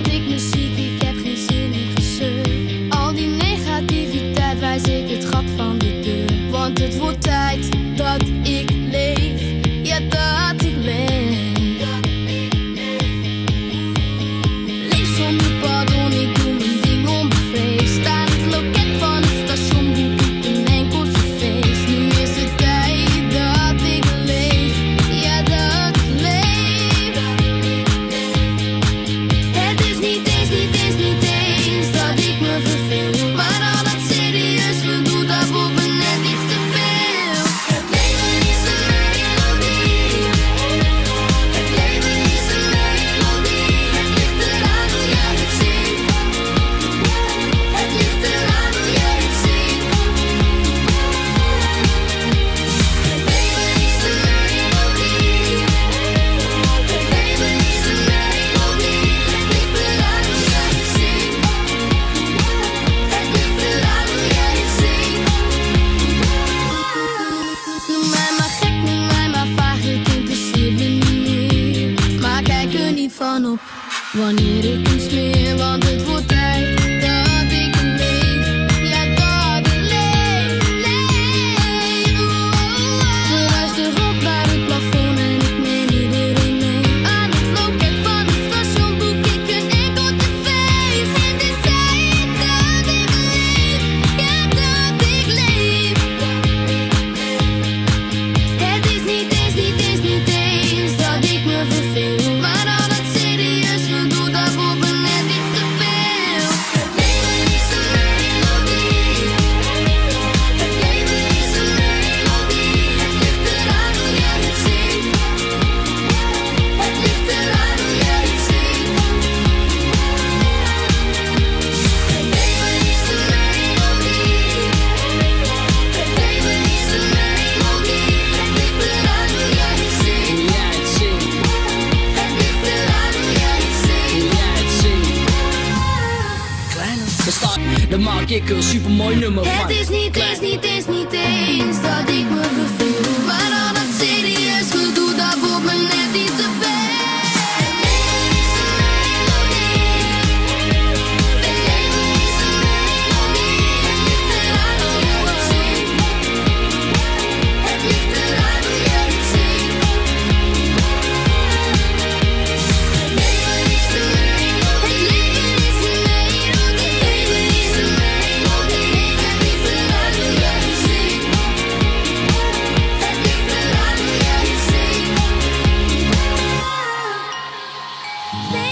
vind ik muziek, ik heb geen zin in gezeur. Al die negativiteit wijs ik het gat van de deur. Want het wordt tijd dat ik leef, ja dat ik leef. Leef zonder pardon, ik doe mijn ding onbevreesd. Sta het loket van het station, boek ik een enkeltje feest. Nu is het tijd dat ik leef, ja dat ik leef. Het is niet eens dat ik me verveel. Maar al dat serieus gedoe, dat wordt me net iets te veel. Het leven is een melodie. Het leven is een melodie. Het ligt eraan hoe jij het ziet. Het ligt eraan hoe jij het ziet. Het leven is een melodie. Het leven is een melodie. Het ligt eraan hoe jij het ziet. Het ligt eraan hoe jij het ziet. Noem mij maar gek, noem mij maar vaag, het interesseert me niet meer. Maar kijk er niet van op wanneer ik hem smeer. Want het wordt tijd dat ik leef, ja dat ik leef, leef. Verluister op naar het plafond en ik neem iedereen mee. Aan het loket van het station boek ik een enkeltje feest. Het is tijd dat ik leef, ja dat ik leef. Het is niet eens dat ik me verveel. Maar al dat serieus gedoe, dat wordt me net iets te veel. Het leven is een melodie. Het leven is een melodie. Het ligt eraan hoe jij het ziet. Het ligt eraan hoe jij het ziet. Het leven is een melodie. Het leven is een melodie. Het ligt eraan hoe jij het ziet. Het ligt eraan hoe jij het ziet. Daar maak ik een supermooi nummer van. Het is niet eens dat ik me verveel. Maar al dat serieus gedoe, dat wordt me net iets te veel. Het leven is een melodie. Het leven is een melodie. Het ligt eraan hoe jij het ziet. Het ligt eraan hoe jij het ziet. Het leven is een melodie. Het leven is een melodie. Het leven is een melodie. Het ligt eraan hoe jij het ziet. Het ligt eraan hoe jij het ziet.